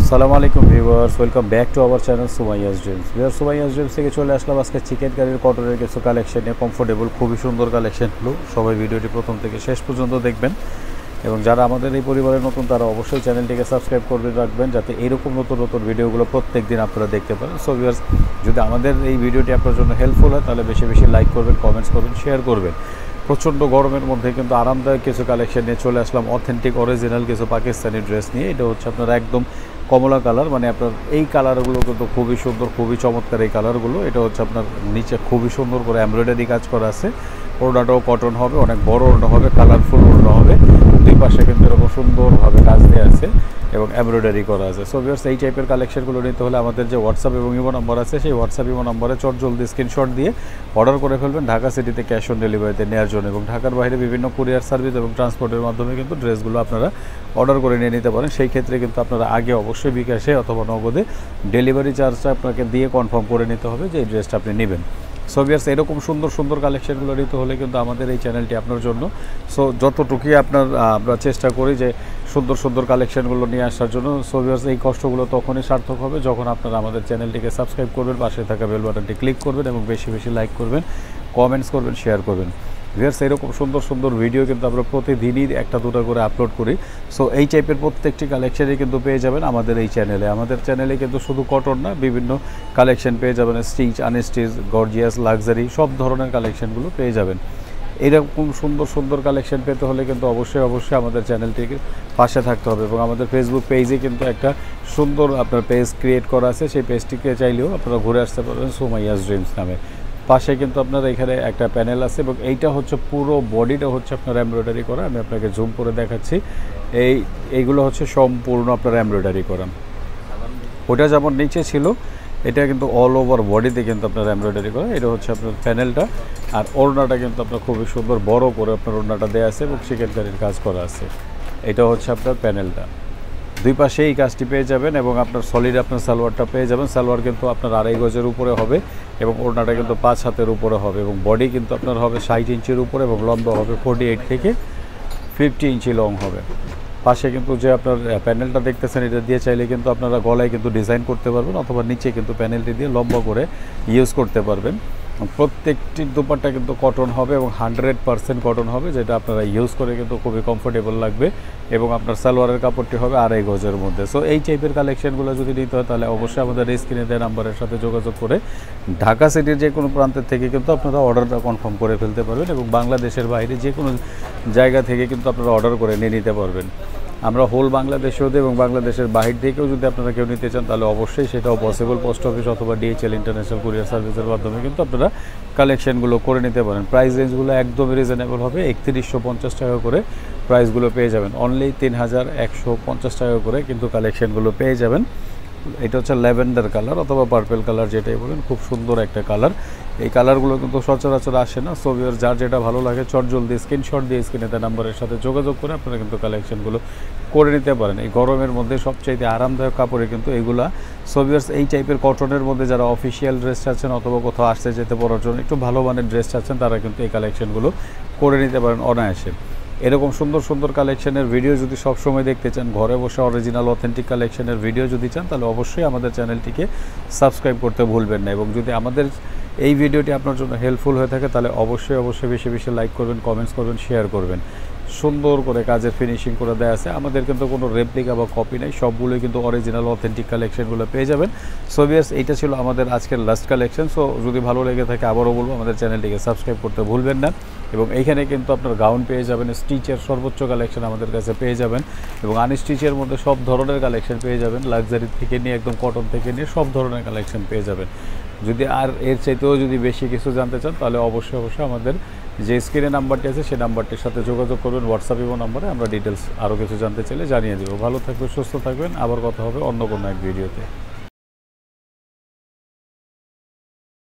আসসালামু আলাইকুম viewers, welcome back to our channel Sumaiya's dreams. Viewers, Sumaiya's dreams থেকে চলে আসলাম আজকে চিকেন কারির কটনের কিছু কালেকশন নিয়ে। কমফোর্টেবল, খুবই সুন্দর কালেকশনগুলো। সবাই ভিডিওটি প্রথম থেকে শেষ পর্যন্ত দেখবেন এবং যারা আমাদের এই পরিবারের নতুন তারা অবশ্যই চ্যানেলটিকে সাবস্ক্রাইব করে রাখবেন, যাতে এরকম নতুন নতুন ভিডিওগুলো প্রত্যেক দিন আপনারা দেখতে পারেন। সো ভিউয়ার্স, যদি আমাদের এই ভিডিওটি আপনার জন্য হেল্পফুল হয় তাহলে বেশি বেশি লাইক করবেন, কমেন্টস করবেন, শেয়ার করবেন। প্রচণ্ড গরমের মধ্যে কিন্তু আরামদায়ক কিছু কালেকশন নিয়ে চলে আসলাম, অথেন্টিক অরিজিনাল কিছু পাকিস্তানি ড্রেস নিয়ে। এটা হচ্ছে আপনার একদম কমলা কালার, মানে আপনার এই কালারগুলো কিন্তু খুবই সুন্দর, খুবই চমৎকার এই কালারগুলো। এটা হচ্ছে আপনার নিচে খুবই সুন্দর করে এমব্রয়ডারি কাজ করা আছে। ওড়নাটাও কটন হবে, অনেক বড় ওড়না হবে, কালারফুল ওড়না হবে। দুই পাশে কিন্তু এরকম সুন্দরভাবে কাজ দেওয়া আছে এবং এমব্রয়ডারি করা আছে। সো ভিউয়ার্স, এই টাইপের কালেকশনগুলো নিতে হলে আমাদের যে হোয়াটসঅ্যাপ এবং ইমো নাম্বার আছে, সেই হোয়াটসঅ্যাপ ইমো নাম্বারে জলদি স্ক্রিনশট দিয়ে অর্ডার করে ফেলবেন ঢাকা সিটিতে ক্যাশ অন ডেলিভারিতে নেওয়ার জন্য। এবং ঢাকার বাইরে বিভিন্ন কুরিয়ার সার্ভিস এবং ট্রান্সপোর্টের মাধ্যমে কিন্তু ড্রেসগুলো আপনারা অর্ডার করে নিয়ে নিতে পারেন। সেই ক্ষেত্রে কিন্তু আপনারা আগে অবশ্যই বিকাশে অথবা নগদে ডেলিভারি চার্জটা আপনাকে দিয়ে কনফার্ম করে নিতে হবে যে এই ড্রেসটা আপনি নেবেন। সো ভিউয়ার্স, এরকম সুন্দর সুন্দর কালেকশনগুলো নিতে হলে কিন্তু আমাদের এই চ্যানেলটি আপনার জন্য। সো যতটুকুই আমরা চেষ্টা করি যে সুন্দর সুন্দর কালেকশনগুলো নিয়ে আসার জন্য। সো ভিউয়ার্স, এই কষ্টগুলো তখনই সার্থক হবে যখন আপনারা আমাদের চ্যানেলটিকে সাবস্ক্রাইব করবেন, পাশে থাকা বেল বাটনটি ক্লিক করবেন এবং বেশি বেশি লাইক করবেন, কমেন্টস করবেন, শেয়ার করবেন। ভিউয়ার্স, এরকম সুন্দর সুন্দর ভিডিও কিন্তু আমরা প্রতিদিনই একটা দুটো করে আপলোড করি। সো এই টাইপের প্রত্যেকটি কালেকশনই কিন্তু পেয়ে যাবেন আমাদের এই চ্যানেলে। আমাদের চ্যানেলে কিন্তু শুধু কটন না, বিভিন্ন কালেকশন পেয়ে যাবেন, স্টিচ, আনস্টিচ, গর্জিয়াস, লাক্সারি, সব ধরনের কালেকশনগুলো পেয়ে যাবেন। এরকম সুন্দর সুন্দর কালেকশন পেতে হলে কিন্তু অবশ্যই অবশ্যই আমাদের চ্যানেলটিকে পাশে থাকতে হবে। এবং আমাদের ফেসবুক পেজে কিন্তু একটা সুন্দর আপনার পেজ ক্রিয়েট করা আছে, সেই পেজটিকে চাইলেও আপনারা ঘুরে আসতে পারবেন সুমাইয়াস ড্রিমস নামে। পাশে কিন্তু আপনার এখানে একটা প্যানেল আছে এবং এইটা হচ্ছে পুরো বডিটা হচ্ছে আপনার এমব্রয়ডারি করা। আমি আপনাকে জুম করে দেখাচ্ছি। এইগুলো হচ্ছে সম্পূর্ণ আপনার এমব্রয়ডারি করা। ওটা যেমন নিচে ছিল, এটা কিন্তু অল ওভার বডিতে কিন্তু আপনার এমব্রয়ডারি করা। এটা হচ্ছে আপনার প্যানেলটা। আর ওড়নাটা কিন্তু আপনার খুবই সুন্দর বড় করে আপনার ওড়নাটা দেওয়া আছে এবং চিকেন কারির কাজ করা আছে। এটা হচ্ছে আপনার প্যানেলটা। দুই পাশে এই কাজটি পেয়ে যাবেন এবং আপনার সলিড আপনার সালোয়ারটা পেয়ে যাবেন। সালোয়ার কিন্তু আপনার 2.5 গজের উপরে হবে এবং ওড়নাটা কিন্তু 5 হাতের উপরে হবে এবং বডি কিন্তু আপনার হবে 60 ইঞ্চির উপরে এবং লম্বা হবে 48 থেকে 50 ইঞ্চি লং হবে। পাশে কিন্তু যে আপনার প্যানেলটা দেখতেছেন, এটা দিয়ে চাইলে কিন্তু আপনারা গলায় কিন্তু ডিজাইন করতে পারবেন অথবা নিচে কিন্তু প্যানেলটি দিয়ে লম্বা করে ইউজ করতে পারবেন। প্রত্যেকটি দোপাট্টা কিন্তু কটন হবে এবং 100% কটন হবে, যেটা আপনারা ইউজ করে কিন্তু খুবই কমফোর্টেবল লাগবে। এবং আপনার সালোয়ারের কাপড়টি হবে 2.5 গজের মধ্যে। সো এই টাইপের কালেকশনগুলো যদি নিতে হয় তাহলে অবশ্যই আমাদের স্ক্রিনে দেওয়া নাম্বারের সাথে যোগাযোগ করে ঢাকা সিটির যে কোনো প্রান্তের থেকে কিন্তু আপনারা অর্ডারটা কনফার্ম করে ফেলতে পারবেন এবং বাংলাদেশের বাইরে যে কোনো জায়গা থেকে কিন্তু আপনারা অর্ডার করে নিয়ে নিতে পারবেন। আমরা হোল বাংলাদেশেও এবং বাংলাদেশের বাহির থেকেও যদি আপনারা কেউ নিতে চান তাহলে অবশ্যই সেটাও পসিবল। পোস্ট অফিস অথবা DHL ইন্টারন্যাশনাল কুরিয়ার সার্ভিসের মাধ্যমে কিন্তু আপনারা কালেকশনগুলো করে নিতে পারেন। প্রাইস রেঞ্জগুলো একদমই রিজনেবল হবে। 3150 টাকা করে প্রাইসগুলো পেয়ে যাবেন। অনলি 3150 টাকা করে কিন্তু কালেকশনগুলো পেয়ে যাবেন। এটা হচ্ছে ল্যাভেন্ডার কালার অথবা পার্পেল কালার, যেটাই বলেন, খুব সুন্দর একটা কালার। এই কালারগুলো কিন্তু সচরাচর আসে না। সো ভিউয়ার্স, যার যেটা ভালো লাগে জলদি স্ক্রিনশট দিয়ে স্ক্রিনে দেওয়া নাম্বারের সাথে যোগাযোগ করে আপনারা কিন্তু কালেকশনগুলো করে নিতে পারেন। এই গরমের মধ্যে সবচাইতে আরামদায়ক কাপড়ে কিন্তু এইগুলা। সো ভিউয়ার্স, এই টাইপের কটনের মধ্যে যারা অফিসিয়াল ড্রেস চাচ্ছেন অথবা কোথাও আসতে যেতে পড়ার জন্য একটু ভালো মানের ড্রেস চাচ্ছেন, তারা কিন্তু এই কালেকশনগুলো করে নিতে পারেন অনায়াসে। এরকম সুন্দর সুন্দর কালেকশনের ভিডিও যদি সবসময় দেখতে চান, ঘরে বসে অরিজিনাল অথেন্টিক কালেকশনের ভিডিও যদি চান, তাহলে অবশ্যই আমাদের চ্যানেলটিকে সাবস্ক্রাইব করতে ভুলবেন না। এবং যদি আমাদের এই ভিডিওটি আপনার জন্য হেল্পফুল হয়ে থাকে তাহলে অবশ্যই অবশ্যই বেশি বেশি লাইক করবেন, কমেন্টস করবেন, শেয়ার করবেন। সুন্দর করে কাজের ফিনিশিং করে দেওয়া আছে। আমাদের কিন্তু কোনো রেপ্লিকা বা কপি নেই, সবগুলোই কিন্তু অরিজিনাল অথেন্টিক কালেকশনগুলো পেয়ে যাবেন। সো ভিউয়ার্স, এইটা ছিল আমাদের আজকের লাস্ট কালেকশন। সো যদি ভালো লেগে থাকে আবারও বলবো আমাদের চ্যানেলটিকে সাবস্ক্রাইব করতে ভুলবেন না। এবং এইখানে কিন্তু আপনার গাউন পেয়ে যাবেন, স্টিচের সর্বোচ্চ কালেকশন আমাদের কাছে পেয়ে যাবেন এবং আনস্টিচের মধ্যে সব ধরনের কালেকশন পেয়ে যাবেন। লাক্সারি থেকে নিয়ে একদম কটন থেকে নিয়ে সব ধরনের কালেকশন পেয়ে যাবেন। যদি আর এর চাইতেও যদি বেশি কিছু জানতে চান তাহলে অবশ্যই অবশ্যই আমাদের যে স্ক্রিনে নাম্বারটি আছে সেই নাম্বারটির সাথে যোগাযোগ করবেন। হোয়াটসঅ্যাপ এবং নাম্বারে আমরা ডিটেলস আরও কিছু জানতে চাইলে জানিয়ে দেবো। ভালো থাকবেন, সুস্থ থাকবেন। আবার কথা হবে অন্য কোনো এক ভিডিওতে।